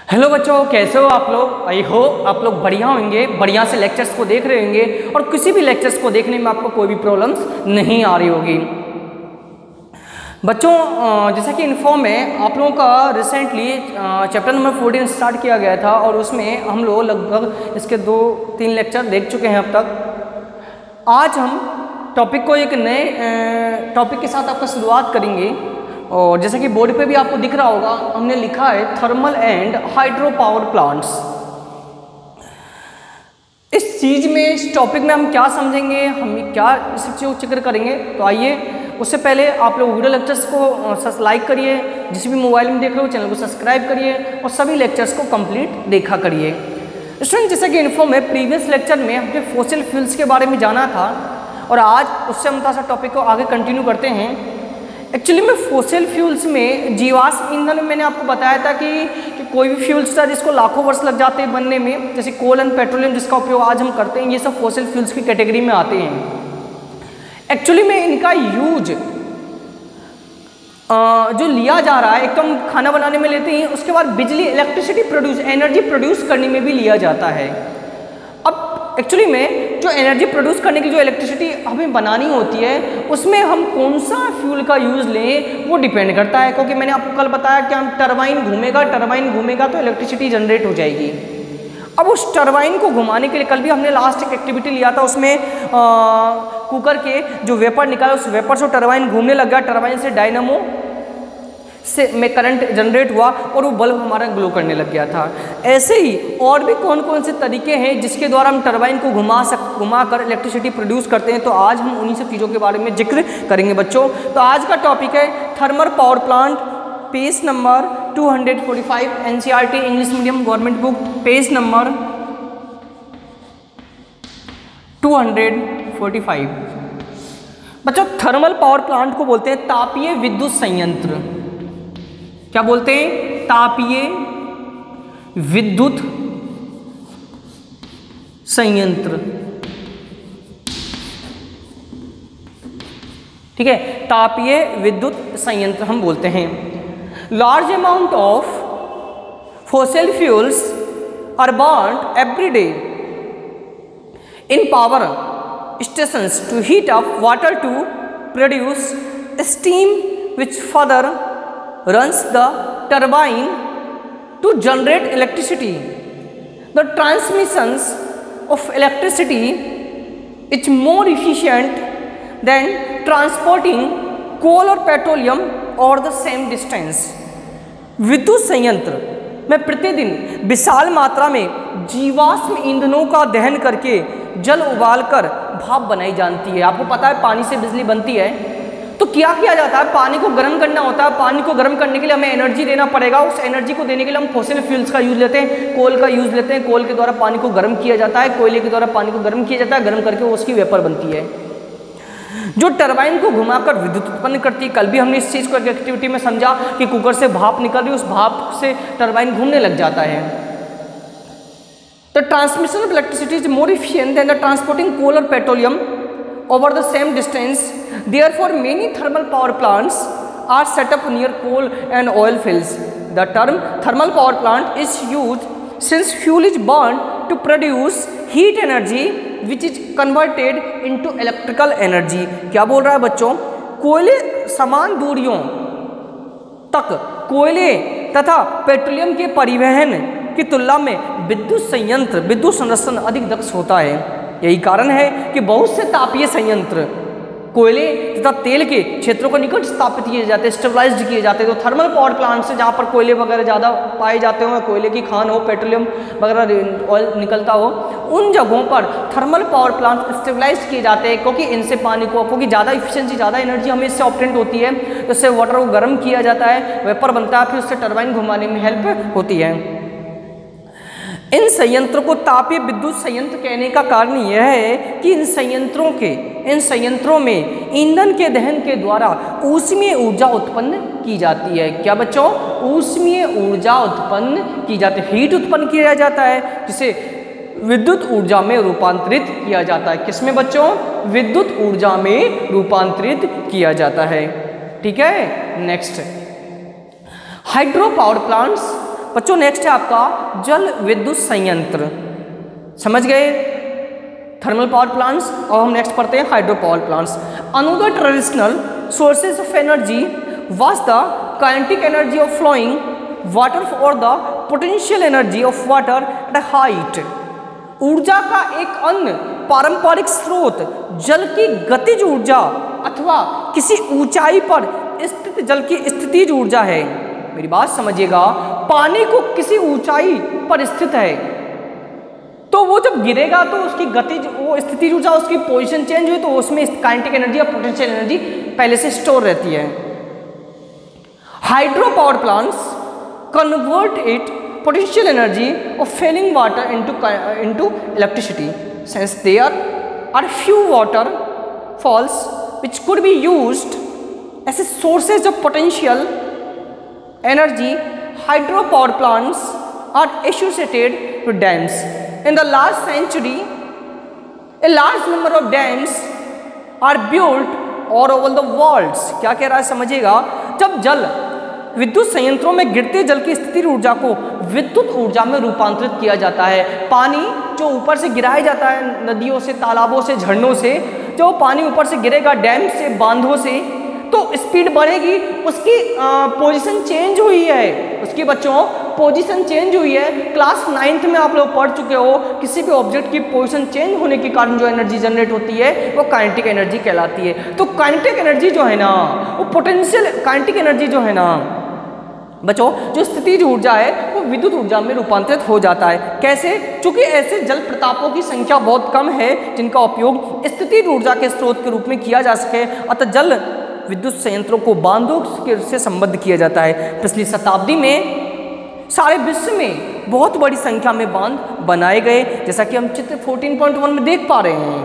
Hello बच्चों, कैसे हो आप लोग। आई होप आप लोग बढ़िया होंगे, बढ़िया से लेक्चर्स को देख रहे होंगे और किसी भी लेक्चर्स को देखने में आपको कोई भी प्रॉब्लम्स नहीं आ रही होगी। बच्चों, जैसा कि इन्फॉर्म है, आप लोगों का रिसेंटली चैप्टर नंबर 14 स्टार्ट किया गया था और उसमें हम लोग लगभग इसके 2-3 लेक्चर देख चुके हैं अब तक। आज हम टॉपिक को एक नए टॉपिक के साथ आपका शुरुआत करेंगे और जैसा कि बोर्ड पे भी आपको दिख रहा होगा, हमने लिखा है thermal and hydro power plants. इस चीज़ में, इस टॉपिक में हम क्या समझेंगे, हम क्या इस चीज़ को जिक्र करेंगे। तो आइए, उससे पहले आप लोग वीडियो लेक्चर्स को लाइक करिए, जिस भी मोबाइल में देख रहे हो चैनल को सब्सक्राइब करिए और सभी लेक्चर्स को कंप्लीट देखा करिए। स्टूडेंट, जैसा कि इन्फॉर्म है, प्रीवियस लेक्चर में हमने फॉसिल फ्यूल्स के बारे में जाना था और आज उससे हम थोड़ा सा टॉपिक को आगे कंटिन्यू करते हैं। एक्चुअली में फॉसिल फ्यूल्स में जीवाश्म ईंधन में मैंने आपको बताया था कि कोई भी फ्यूल्स था जिसको लाखों वर्ष लग जाते हैं बनने में, जैसे कोल एंड पेट्रोलियम जिसका उपयोग आज हम करते हैं, ये सब फॉसिल फ्यूल्स की कैटेगरी में आते हैं। एक्चुअली में इनका यूज जो लिया जा रहा है, एक तो हम खाना बनाने में लेते हैं, उसके बाद बिजली, इलेक्ट्रिसिटी प्रोड्यूस, एनर्जी प्रोड्यूस करने में भी लिया जाता है। अब एक्चुअली में जो एनर्जी प्रोड्यूस करने की, जो इलेक्ट्रिसिटी हमें बनानी होती है, उसमें हम कौन सा फ्यूल का यूज़ लें वो डिपेंड करता है। क्योंकि मैंने आपको कल बताया कि हम टरबाइन घूमेगा तो इलेक्ट्रिसिटी जनरेट हो जाएगी। अब उस टरबाइन को घुमाने के लिए, कल भी हमने लास्ट एक एक्टिविटी लिया था, उसमें कुकर के जो वेपर निकाला, उस वेपर से टरबाइन घूमने लग गया, टरबाइन से डायनामो से में करंट जनरेट हुआ और वो बल्ब हमारा ग्लो करने लग गया था। ऐसे ही और भी कौन कौन से तरीके हैं जिसके द्वारा हम टरबाइन को घुमा कर इलेक्ट्रिसिटी प्रोड्यूस करते हैं। तो आज हम उन्हीं सब चीज़ों के बारे में जिक्र करेंगे बच्चों। तो आज का टॉपिक है thermal power plant, page number 245, NCERT English medium government book, page number 245। बच्चों, थर्मल पावर प्लांट को बोलते हैं तापीय विद्युत संयंत्र। क्या बोलते हैं? तापीय विद्युत संयंत्र। ठीक है, तापीय विद्युत संयंत्र हम बोलते हैं। Large amount of fossil fuels are burned every day in power stations to heat up water to produce steam, which further runs the turbine to generate electricity. The transmissions of electricity is more efficient than transporting coal or petroleum over the same distance. विद्युत संयंत्र में प्रतिदिन विशाल मात्रा में जीवाश्म ईंधनों का दहन करके जल उबालकर भाप बनाई जाती है। आपको पता है पानी से बिजली बनती है, तो क्या किया जाता है, पानी को गर्म करना होता है। पानी को गर्म करने के लिए हमें एनर्जी देना पड़ेगा। उस एनर्जी को देने के लिए हम फॉसिल फ्यूल्स का यूज लेते हैं, कोल का यूज लेते हैं। कोल के द्वारा पानी को गर्म किया जाता है, कोयले के द्वारा पानी को गर्म किया जाता है, गर्म करके वो उसकी वेपर बनती है जो टरबाइन को घुमाकर विद्युत उत्पन्न करती है। कल भी हमने इस चीज़ को एक एक्टिविटी में समझा कि कुकर से भाप निकल रही है, उस भाप से टरबाइन घूमने लग जाता है। The transmission of electricity is more efficient than the transporting coal or petroleum over the same distance. Therefore, many thermal power plants are set up near coal and oil fields. The term thermal power plant is used since fuel is burned to produce heat energy, which is converted into electrical energy. क्या बोल रहा है बच्चों? कोयले समान दूरियों तक कोयले तथा पेट्रोलियम के परिवहन की तुलना में विद्युत संयंत्र, विद्युत संरक्षण अधिक दक्ष होता है। यही कारण है कि बहुत से तापीय संयंत्र कोयले तथा तेल के क्षेत्रों को निकट स्थापित किए जाते हैं, स्टेबलाइज्ड किए जाते हैं। तो थर्मल पावर प्लांट से जहाँ पर कोयले वगैरह ज़्यादा पाए जाते हो, कोयले की खान हो, पेट्रोलियम वगैरह ऑयल निकलता हो, उन जगहों पर थर्मल पावर प्लांट स्टेबलाइज किए जाते हैं। क्योंकि इनसे पानी को, क्योंकि ज़्यादा इफिशिएंसी, ज़्यादा एनर्जी हमें इससे ऑब्टेन होती है, तो इससे वाटर को गर्म किया जाता है, वेपर बनता है, फिर उससे टरबाइन घुमाने में हेल्प होती है। इन संयंत्रों को तापीय विद्युत संयंत्र कहने का कारण यह है कि इन संयंत्रों में ईंधन के दहन के द्वारा ऊष्मीय ऊर्जा उत्पन्न की जाती है। क्या बच्चों? ऊष्मीय ऊर्जा उत्पन्न की जाती है, हीट उत्पन्न किया जाता है, जिसे विद्युत ऊर्जा में रूपांतरित किया जाता है। किसमें बच्चों? विद्युत ऊर्जा में रूपांतरित किया जाता है। ठीक है, नेक्स्ट, हाइड्रो पावर प्लांट्स बच्चों नेक्स्ट है आपका जल विद्युत संयंत्र। समझ गए थर्मल पावर प्लांट्स। और हम नेक्स्ट पढ़ते हैं hydro power plants. Another traditional sources of energy was the kinetic energy of flowing water और the potential energy of water at height. ऊर्जा का एक अन्य पारंपरिक स्रोत जल की गतिज ऊर्जा अथवा किसी ऊंचाई पर स्थित जल की स्थितिज ऊर्जा है। मेरी बात समझिएगा, पानी को किसी ऊंचाई पर स्थित है तो वो जब गिरेगा तो उसकी गतिज वो स्थितिज ऊर्जा उसकी पोजीशन चेंज हुई तो उसमें काइनेटिक एनर्जी और पोटेंशियल एनर्जी पहले से स्टोर रहती है। Hydro power plants convert it potential energy of falling water into electricity. Since there are few waterfalls which could be used as a sources of potential energy, hydro power plants are associated with dams. In the last century, a large number of dams are built all over the world. क्या कह रहा है समझिएगा, जब जल विद्युत संयंत्रों में गिरते जल की स्थितिज ऊर्जा को विद्युत ऊर्जा में रूपांतरित किया जाता है। पानी जो ऊपर से गिराया जाता है नदियों से, तालाबों से, झरनों से, जो पानी ऊपर से गिरेगा डैम से, बांधों से, तो स्पीड बढ़ेगी, उसकी पोजीशन चेंज हुई है, उसकी बच्चों पोजीशन चेंज हुई है। क्लास 9th में आप लोग पढ़ चुके हो, किसी भी ऑब्जेक्ट की पोजीशन चेंज होने के कारण जो एनर्जी जनरेट होती है वो काइनेटिक एनर्जी कहलाती है। तो काइनेटिक एनर्जी जो है ना, वो पोटेंशियल काइनेटिक एनर्जी जो है ना बच्चों, जो स्थितिज ऊर्जा है वो विद्युत ऊर्जा में रूपांतरित हो जाता है। कैसे? चूंकि ऐसे जल प्रतापों की संख्या बहुत कम है जिनका उपयोग स्थितिज ऊर्जा के स्रोत के रूप में किया जा सके, अतः जल विद्युत संयंत्रों को बांधों से संबद्ध किया जाता है। पिछली शताब्दी में सारे विश्व में बहुत बड़ी संख्या में बांध बनाए गए, जैसा कि हम चित्र 14.1 में देख पा रहे हैं।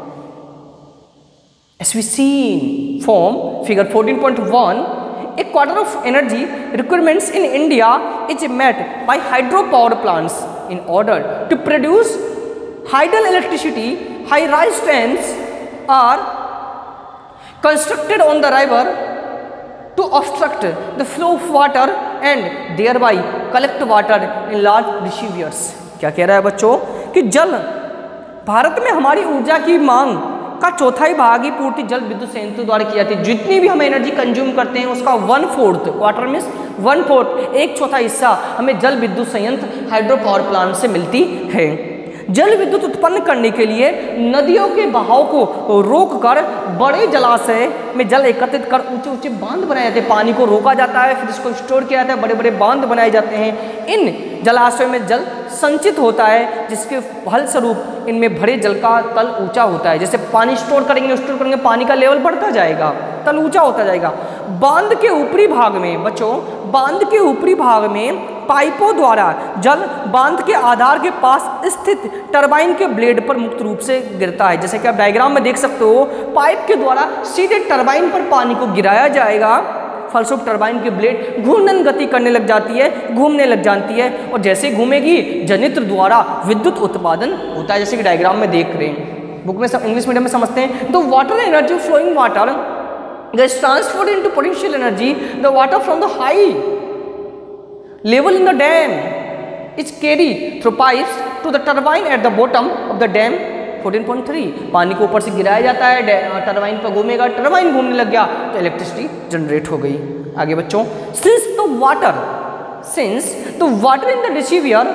As we see from figure 14.1, a quarter of energy requirements in India is met by hydro power plants. In order to produce hydel electricity, high-rise dams are constructed on the river to obstruct the flow of water and thereby collect water in large reservoirs. क्या कह रहा है बच्चों कि जल भारत में हमारी ऊर्जा की मांग का चौथाई भाग ही पूर्ति जल विद्युत संयंत्र द्वारा की जाती है। जितनी भी हम एनर्जी कंज्यूम करते हैं उसका 1/4 क्वार्टर मीन्स 1/4 एक चौथा हिस्सा हमें जल विद्युत संयंत्र हाइड्रो पावर प्लांट से मिलती है। जल विद्युत उत्पन्न करने के लिए नदियों के बहाव को रोककर बड़े जलाशय में जल एकत्रित कर ऊंचे ऊंचे बांध बनाए जाते हैं। पानी को रोका जाता है, फिर इसको स्टोर किया जाता है, बड़े बड़े बांध बनाए जाते हैं। इन जलाशयों में जल संचित होता है, जिसके फलस्वरूप इनमें भरे जल का तल ऊंचा होता है। जैसे पानी स्टोर करेंगे पानी का लेवल बढ़ता जाएगा, तल ऊंचा होता जाएगा। बांध के ऊपरी भाग में बच्चों, बांध के ऊपरी भाग में पाइपों द्वारा जल बांध के आधार के पास स्थित टरबाइन के ब्लेड पर मुक्त रूप से गिरता है। जैसे कि आप डायग्राम में देख सकते हो, पाइप के द्वारा सीधे टरबाइन पर पानी को गिराया जाएगा, फलस्वरूप टरबाइन की ब्लेड घूर्णन गति करने लग जाती है, घूमने लग जाती है, और जैसे घूमेगी जनित्र द्वारा विद्युत उत्पादन होता है, जैसे कि डायग्राम में देख रहे हैं। बुक में इंग्लिश मीडियम में समझते हैं। The water energy flowing water gets transferred into potential energy. The water from the high level in the dam is carried through pipes to the turbine at the bottom of the dam. 14.3 पानी को ऊपर से गिराया जाता है, turbine पर घूमेगा, turbine घूमने लग गया तो इलेक्ट्रिसिटी जनरेट हो गई। आगे बच्चों, since the water in the reservoir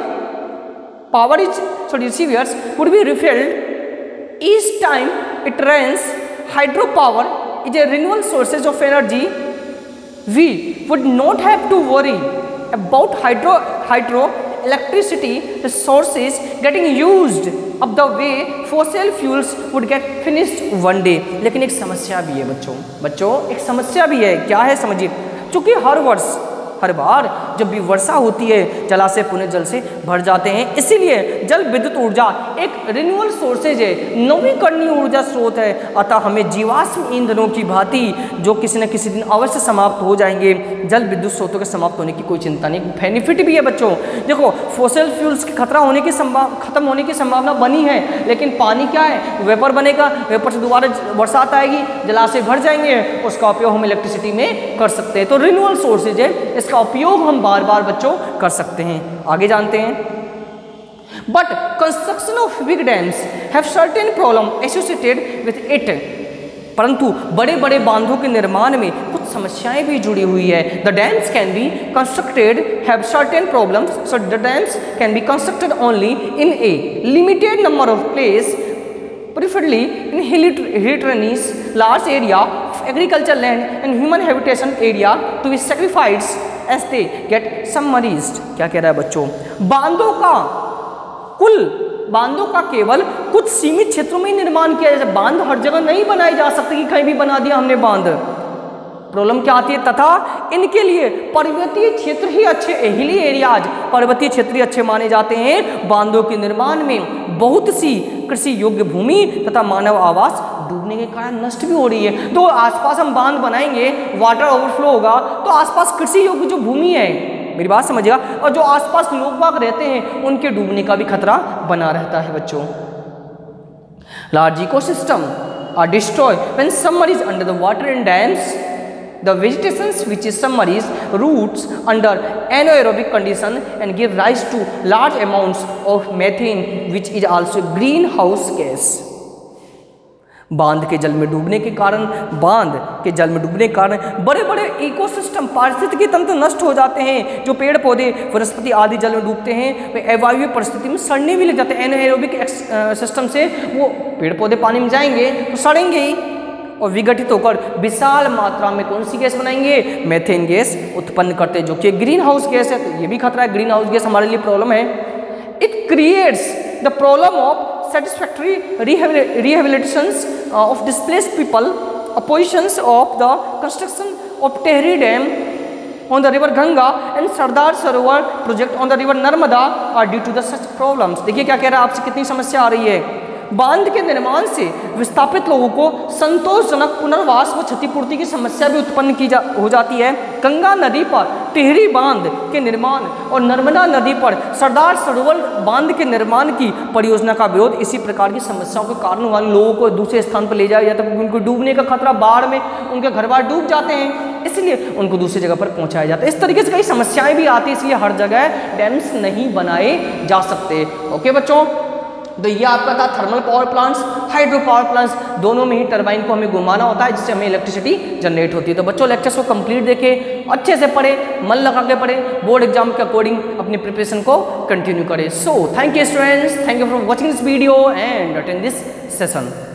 receivers would be refilled each time it rains, hydropower is a renewable sources of energy. We would not have to worry about hydro electricity resources getting used up the way fossil fuels would get finished one day. लेकिन एक समस्या भी है बच्चों एक समस्या भी है। क्या है समझिए, क्योंकि हर बार जब भी वर्षा होती है जलाशय पुनः जल से भर जाते हैं, इसीलिए जल विद्युत ऊर्जा एक रिन्यूअल सोर्सेज है, नवीकरणीय ऊर्जा स्रोत है, अतः हमें जीवाश्म ईंधनों की भांति जो किसी न किसी दिन अवश्य समाप्त हो जाएंगे, जल विद्युत स्रोतों के समाप्त होने की कोई चिंता नहीं। बेनिफिट भी है बच्चों, देखो फॉसिल फ्यूल्स के खतरा होने की खत्म होने की संभावना बनी है, लेकिन पानी क्या है, वेपर बनेगा, वेपर से दोबारा बरसात आएगी, जलाशय भर जाएंगे, उसका उपयोग हम इलेक्ट्रिसिटी में कर सकते हैं। तो रिन्यूअल सोर्सेज है, इसका उपयोग हम बार बार बच्चों कर सकते हैं। आगे जानते हैं, but construction of big dams have certain problem associated with it, परंतु बड़े बड़े बांधों के निर्माण में कुछ समस्याएं भी जुड़ी हुई है। The dams can be constructed have certain problems, so the dams can be constructed only in a limited number of place, preferably in hilly terrains, large area of agricultural land and human habitation area to be sacrificed as they get submerged। क्या कह रहा है बच्चों, बांधों का केवल कुछ सीमित क्षेत्रों में ही निर्माण किया जाए, बांध हर जगह नहीं बनाई जा सकती कि कहीं भी बना दिया हमने बांध। प्रॉब्लम क्या आती है, तथा इनके लिए पर्वतीय क्षेत्र ही अच्छे, हिली एरियाज पर्वतीय क्षेत्र ही अच्छे माने जाते हैं। बांधों के निर्माण में बहुत सी कृषि योग्य भूमि तथा मानव आवास डूबने के कारण नष्ट भी हो रही है। तो आसपास हम बांध बनाएंगे, वाटर ओवरफ्लो होगा, तो आसपास कृषि योग्य जो भूमि है, मेरी बात समझिएगा, और जो आसपास लोग बाग रहते हैं उनके डूबने का भी खतरा बना रहता है बच्चों। Large ecosystem are destroy when submerge under the water in dams, the vegetations which is submerged roots under anaerobic condition and give rise to large amounts of methane which is also greenhouse gas। बांध के जल में डूबने के कारण बड़े बड़े ecosystem पारिस्थितिकी तंत्र नष्ट हो जाते हैं। जो पेड़ पौधे वनस्पति आदि जल में डूबते हैं वे अवायवीय परिस्थिति में सड़ने भी लग जाते हैं। एनाएरोबिक सिस्टम से वो पेड़ पौधे पानी में जाएंगे तो सड़ेंगे ही, और विघटित होकर विशाल मात्रा में कौन सी गैस बनाएंगे, मेथेन गैस उत्पन्न करते हैं, जो कि ग्रीन हाउस गैस है। तो ये भी खतरा है, ग्रीन हाउस गैस हमारे लिए प्रॉब्लम है। It creates the problem of satisfactory rehabilitations of displaced people, oppositions of the construction of Tehri Dam on the river Ganga and Sardar Sarovar project on the river Narmada are due to the such problems। देखिए क्या कह रहा है, आपसे कितनी समस्या आ रही है। बांध के निर्माण से विस्थापित लोगों को संतोषजनक पुनर्वास व क्षतिपूर्ति की समस्या भी उत्पन्न हो जाती है। गंगा नदी पर टिहरी बांध के निर्माण और नर्मदा नदी पर सरदार सरोवर बांध के निर्माण की परियोजना का विरोध इसी प्रकार की समस्याओं के कारण वाले लोगों को दूसरे स्थान पर ले जाया जाता है, क्योंकि उनको डूबने का खतरा, बाढ़ में उनके घर बार डूब जाते हैं, इसलिए उनको दूसरी जगह पर पहुंचाया जाता है। इस तरीके से कई समस्याएं भी आती है, इसलिए हर जगह डैम्स नहीं बनाए जा सकते। ओके बच्चों, तो ये आपका था thermal power plants, hydro power plants, दोनों में ही टरबाइन को हमें घुमाना होता है जिससे हमें इलेक्ट्रिसिटी जनरेट होती है। तो बच्चों लेक्चर्स को कंप्लीट देखें, अच्छे से पढ़े, मन लगा के पढ़े, बोर्ड एग्जाम के अकॉर्डिंग अपनी प्रिपरेशन को कंटिन्यू करें। So thank you students, thank you for watching this video and attend this session.